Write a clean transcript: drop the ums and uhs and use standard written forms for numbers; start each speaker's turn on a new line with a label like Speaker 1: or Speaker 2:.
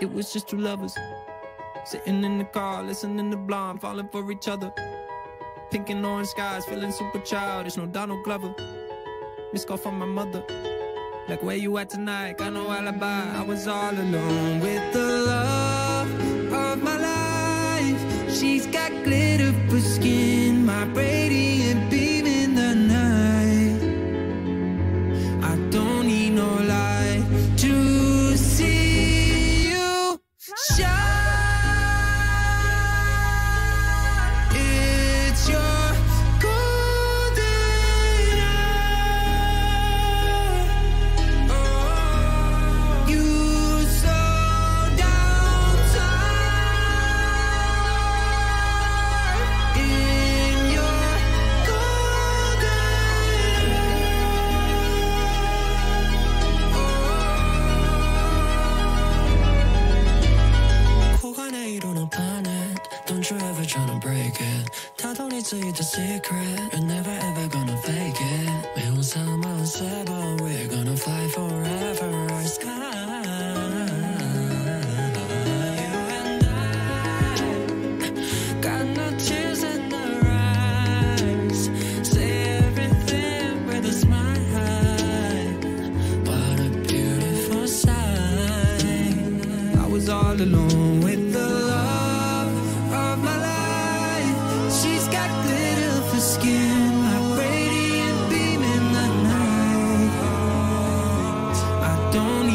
Speaker 1: it was just two lovers sitting in the car, listening to Blonde, falling for each other. Pink and orange skies, feeling super childish, no Donald Glover. Missed call from my mother, like where you at tonight, got no alibi. I was all alone with the love of my life. She's got glitter for skin, my radiant beam in the night. I don't need no light to see you shine. It's your golden hour. Oh, you so downtime in your golden hour. 고관에 이루는 planet, don't you ever tryna break it. 다 don't need to eat the secret, you're never ever gonna fake it. 매운 삶은 세번, we're gonna fly forever our sky. You and I got no tears in our eyes. Say everything with a smile. What a beautiful sight. I was all alone with the love of my life. She's got glitter for skin, my radiant beam in the night. I don't